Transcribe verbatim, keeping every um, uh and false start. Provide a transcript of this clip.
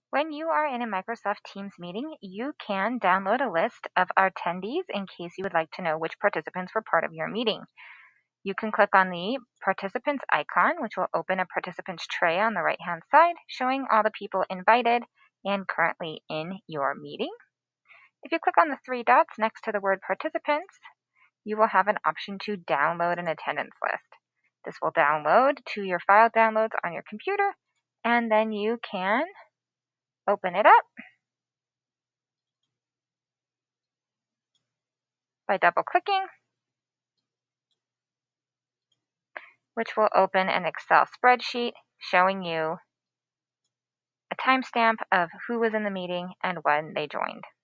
When you are in a Microsoft Teams meeting, you can download a list of attendees in case you would like to know which participants were part of your meeting. You can click on the participants icon, which will open a participants tray on the right-hand side, showing all the people invited and currently in your meeting. If you click on the three dots next to the word participants, you will have an option to download an attendance list. This will download to your file downloads on your computer, and then you can open it up by double-clicking, which will open an Excel spreadsheet showing you a timestamp of who was in the meeting and when they joined.